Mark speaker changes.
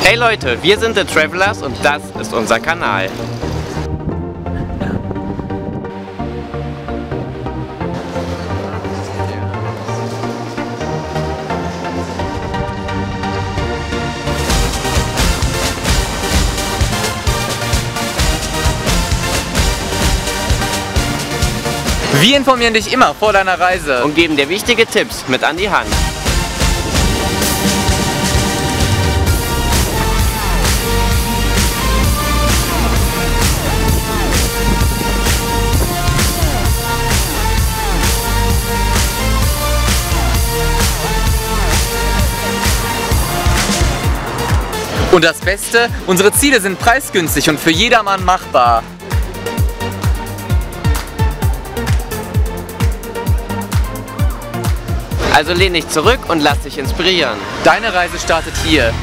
Speaker 1: Hey Leute, wir sind The Travelers und das ist unser Kanal.
Speaker 2: Wir informieren dich immer vor deiner Reise
Speaker 1: Und geben dir wichtige Tipps mit an die Hand.
Speaker 2: Und das Beste, unsere Ziele sind preisgünstig und für jedermann machbar.
Speaker 1: Also lehn dich zurück und lass dich inspirieren.
Speaker 2: Deine Reise startet hier.